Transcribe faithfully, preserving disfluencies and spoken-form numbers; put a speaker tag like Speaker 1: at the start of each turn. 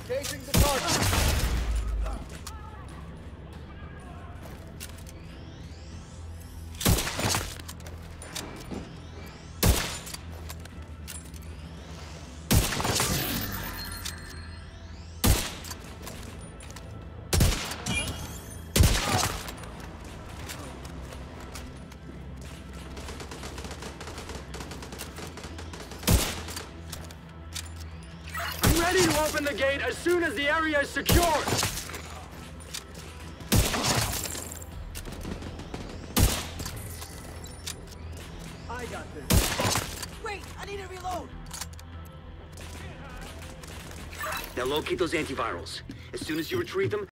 Speaker 1: Locating the target.
Speaker 2: Ready to open the gate as soon as the area is secured!
Speaker 1: I got this.
Speaker 3: Wait, I need to reload!
Speaker 4: Now locate those antivirals. As soon as you retrieve them,